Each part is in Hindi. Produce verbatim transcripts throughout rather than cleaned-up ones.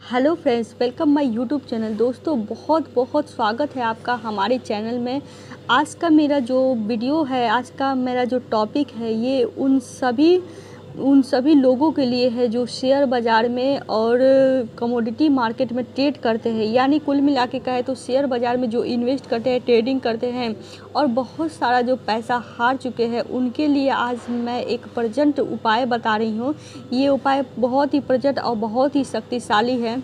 Hello friends, welcome my YouTube channel. दोस्तों, बहुत बहुत स्वागत है आपका हमारे चैनल में। आज का मेरा जो वीडियो है, आज का मेरा जो टॉपिक है, ये उन सभी उन सभी लोगों के लिए है जो शेयर बाज़ार में और कमोडिटी मार्केट में ट्रेड करते हैं। यानी कुल मिला के कहे तो शेयर बाज़ार में जो इन्वेस्ट करते हैं, ट्रेडिंग करते हैं और बहुत सारा जो पैसा हार चुके हैं, उनके लिए आज मैं एक प्रचंड उपाय बता रही हूँ। ये उपाय बहुत ही प्रचंड और बहुत ही शक्तिशाली है।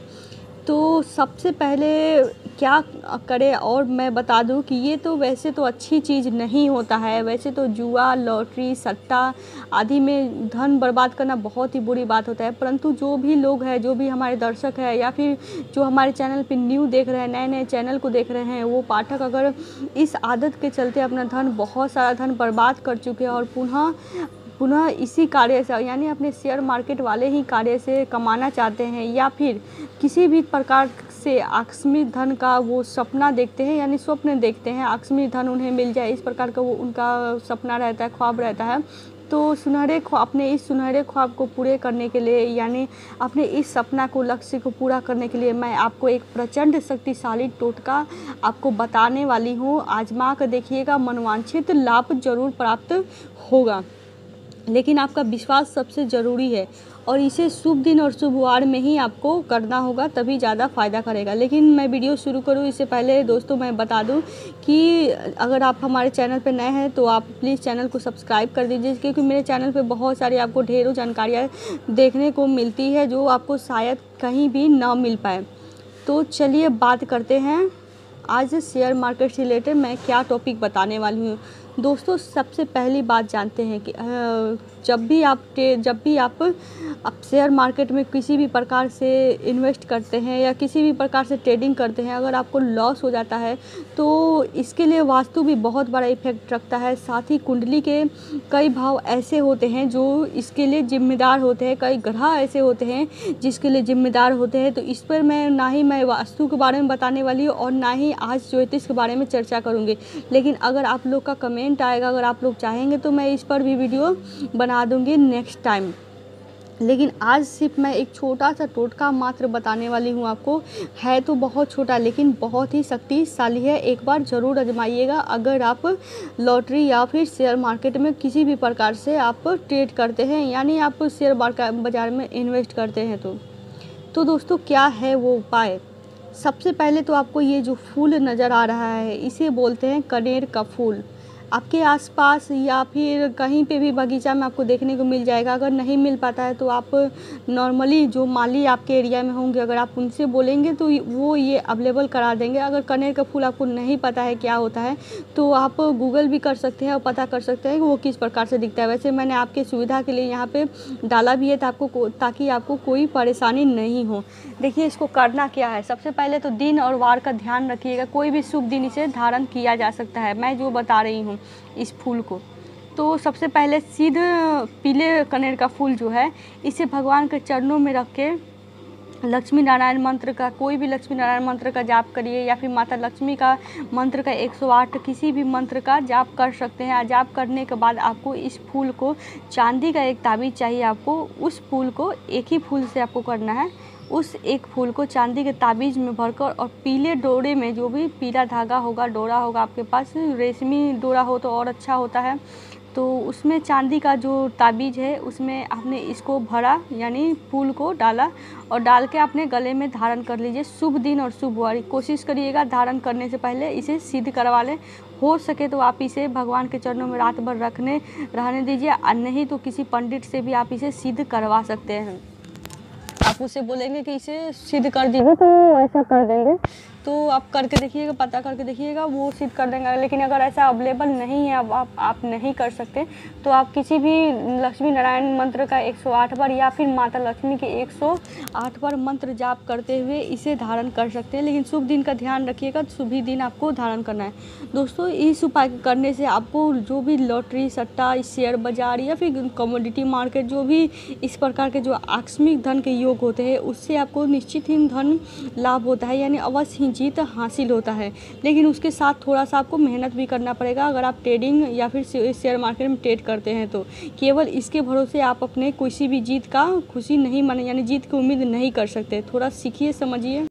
तो सबसे पहले क्या करें, और मैं बता दूं कि ये तो वैसे तो अच्छी चीज़ नहीं होता है। वैसे तो जुआ, लॉटरी, सट्टा आदि में धन बर्बाद करना बहुत ही बुरी बात होता है, परंतु जो भी लोग हैं, जो भी हमारे दर्शक हैं या फिर जो हमारे चैनल पे न्यू देख रहे हैं, नए नए चैनल को देख रहे हैं, वो पाठक अगर इस आदत के चलते अपना धन, बहुत सारा धन बर्बाद कर चुके हैं और पुनः पुनः इसी कार्य से, यानी अपने शेयर मार्केट वाले ही कार्य से कमाना चाहते हैं, या फिर किसी भी प्रकार से आकस्मिक धन का वो सपना देखते हैं, यानी स्वप्न देखते हैं आकस्मिक धन उन्हें मिल जाए, इस प्रकार का वो उनका सपना रहता है, ख्वाब रहता है। तो सुनहरे ख्वाब, अपने इस सुनहरे ख्वाब को पूरे करने के लिए, यानी अपने इस सपना को, लक्ष्य को पूरा करने के लिए मैं आपको एक प्रचंड शक्तिशाली टोटका आपको बताने वाली हूँ। आजमा कर देखिएगा, मनवांछित लाभ जरूर प्राप्त होगा, लेकिन आपका विश्वास सबसे ज़रूरी है और इसे शुभ दिन और शुभ वार में ही आपको करना होगा, तभी ज़्यादा फ़ायदा करेगा। लेकिन मैं वीडियो शुरू करूँ इससे पहले दोस्तों मैं बता दूं कि अगर आप हमारे चैनल पर नए हैं तो आप प्लीज़ चैनल को सब्सक्राइब कर दीजिए, क्योंकि मेरे चैनल पे बहुत सारी आपको ढेरों जानकारियाँ देखने को मिलती है जो आपको शायद कहीं भी ना मिल पाए। तो चलिए बात करते हैं आज शेयर मार्केट से रिलेटेड मैं क्या टॉपिक बताने वाली हूँ। दोस्तों, सबसे पहली बात जानते हैं कि जब भी आप जब भी आप आप शेयर मार्केट में किसी भी प्रकार से इन्वेस्ट करते हैं या किसी भी प्रकार से ट्रेडिंग करते हैं, अगर आपको लॉस हो जाता है तो इसके लिए वास्तु भी बहुत बड़ा इफेक्ट रखता है। साथ ही कुंडली के कई भाव ऐसे होते हैं जो इसके लिए जिम्मेदार होते हैं, कई ग्रह ऐसे होते हैं जिसके लिए जिम्मेदार होते हैं। तो इस पर मैं ना ही मैं वास्तु के बारे में बताने वाली हूँ और ना ही आज ज्योतिष के बारे में चर्चा करूँगी। लेकिन अगर आप लोग का कमेंट आएगा, अगर आप लोग चाहेंगे तो मैं इस पर भी वीडियो बना दूंगी नेक्स्ट टाइम। लेकिन आज सिर्फ मैं एक छोटा सा टोटका मात्र बताने वाली हूँ आपको। है तो बहुत छोटा लेकिन बहुत ही शक्तिशाली है। एक बार ज़रूर आजमाइएगा अगर आप लॉटरी या फिर शेयर मार्केट में किसी भी प्रकार से आप ट्रेड करते हैं, यानी आप शेयर बाज़ार में इन्वेस्ट करते हैं। तो तो दोस्तों, क्या है वो उपाय। सबसे पहले तो आपको ये जो फूल नज़र आ रहा है, इसे बोलते हैं कनेर का फूल। आपके आसपास या फिर कहीं पे भी बगीचा में आपको देखने को मिल जाएगा। अगर नहीं मिल पाता है तो आप नॉर्मली जो माली आपके एरिया में होंगे, अगर आप उनसे बोलेंगे तो वो ये अवेलेबल करा देंगे। अगर कनेर का फूल आपको नहीं पता है क्या होता है तो आप गूगल भी कर सकते हैं और पता कर सकते हैं कि वो किस प्रकार से दिखता है। वैसे मैंने आपके सुविधा के लिए यहाँ पे डाला भी है आपको, ताकि आपको कोई परेशानी नहीं हो। देखिए, इसको करना क्या है। सबसे पहले तो दिन और वार का ध्यान रखिएगा। कोई भी शुभ दिन इसे धारण किया जा सकता है, मैं जो बता रही हूँ इस फूल को। तो सबसे पहले सीध पीले कनेर का फूल जो है, इसे भगवान के चरणों में रख के लक्ष्मी नारायण मंत्र का, कोई भी लक्ष्मी नारायण मंत्र का जाप करिए, या फिर माता लक्ष्मी का मंत्र का एक सौ आठ किसी भी मंत्र का जाप कर सकते हैं। जाप करने के बाद आपको इस फूल को, चांदी का एक ताबीज़ चाहिए आपको। उस फूल को एक ही फूल से आपको करना है। उस एक फूल को चांदी के ताबीज़ में भरकर और पीले डोरे में, जो भी पीला धागा होगा, डोरा होगा आपके पास, रेशमी डोरा हो तो और अच्छा होता है, तो उसमें चांदी का जो ताबीज़ है उसमें आपने इसको भरा, यानी फूल को डाला और डाल के अपने गले में धारण कर लीजिए। शुभ दिन और शुभ वार कोशिश करिएगा धारण करने से पहले इसे सिद्ध करवा लें। हो सके तो आप इसे भगवान के चरणों में रात भर रखने रहने दीजिए, और नहीं तो किसी पंडित से भी आप इसे सिद्ध करवा सकते हैं। आप उससे बोलेंगे कि इसे सिद्ध कर दीजिए तो ऐसा कर देंगे। तो आप करके देखिएगा, पता करके देखिएगा, वो सिद्ध कर देंगे। लेकिन अगर ऐसा अवेलेबल नहीं है, अब आप, आप नहीं कर सकते, तो आप किसी भी लक्ष्मी नारायण मंत्र का एक सौ आठ बार या फिर माता लक्ष्मी के एक सौ आठ बार मंत्र जाप करते हुए इसे धारण कर सकते हैं। लेकिन शुभ दिन का ध्यान रखिएगा, शुभ ही दिन आपको धारण करना है। दोस्तों, इस उपाय करने से आपको जो भी लॉटरी, सट्टा, शेयर बाजार या फिर कमोडिटी मार्केट, जो भी इस प्रकार के जो आकस्मिक धन के योग होते हैं, उससे आपको निश्चित ही धन लाभ होता है, यानी अवश्य इंस्टेंट जीत हासिल होता है, लेकिन उसके साथ थोड़ा सा आपको मेहनत भी करना पड़ेगा। अगर आप ट्रेडिंग या फिर शेयर मार्केट में ट्रेड करते हैं तो केवल इसके भरोसे आप अपने किसी भी जीत का खुशी नहीं माने यानी जीत की उम्मीद नहीं कर सकते। थोड़ा सीखिए, समझिए।